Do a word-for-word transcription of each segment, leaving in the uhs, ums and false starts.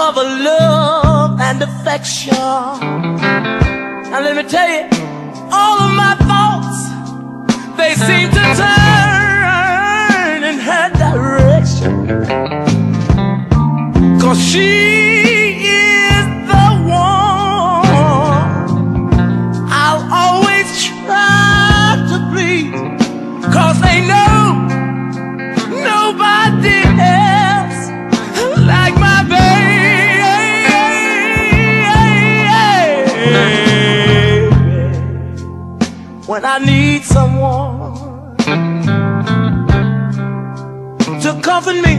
of a love and affection. Now let me tell you, all of my thoughts, they seem to turn in her direction. 'Cause she is the one I'll always try to please. 'Cause they know nobody else like my baby. When I need someone to comfort me,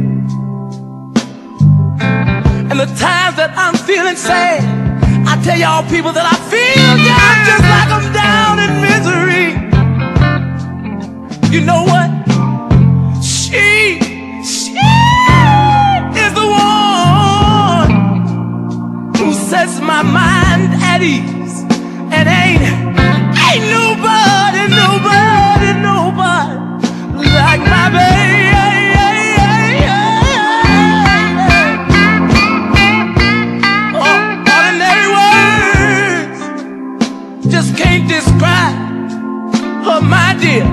and the times that I'm feeling sad, I tell y'all people that I feel down just like I'm down in misery. You know what? She, she is the one who sets my mind at ease. And ain't, ain't nobody, nobody, nobody like my baby. Oh, ordinary words just can't describe her, my dear.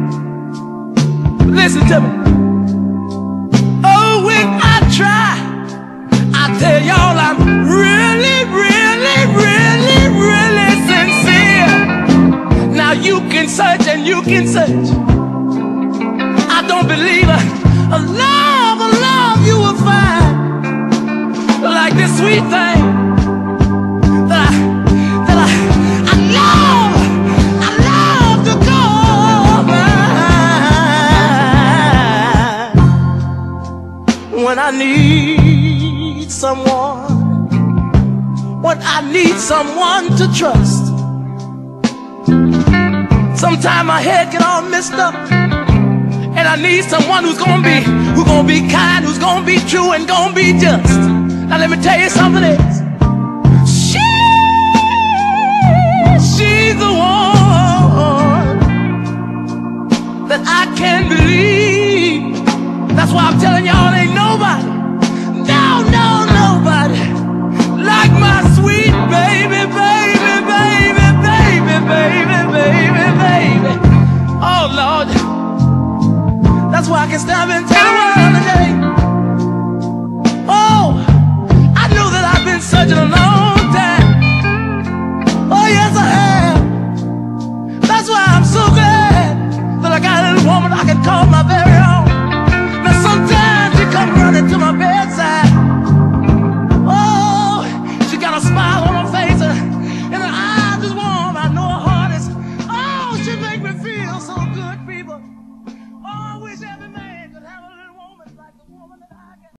Listen to me. Oh, when I try, I tell y'all I'm really, really, really, really sincere. Now you can search and you can search. I don't believe a, a love, a love you will find like this sweet thing that I, that I, I love, I love to call mine. When I need someone, when I need someone to trust. Sometimes my head get all messed up, and I need someone who's gonna be, who's gonna be kind, who's gonna be true, and gonna be just. Now let me tell you something else. She, she's the one that I can believe. That's why I'm telling y'all, ain't nobody, no, no, nobody like my sweet baby, baby, baby, baby, baby, baby, baby. Oh Lord, that's why I can stand up and tell the world today. Oh, I know that I've been searching alone.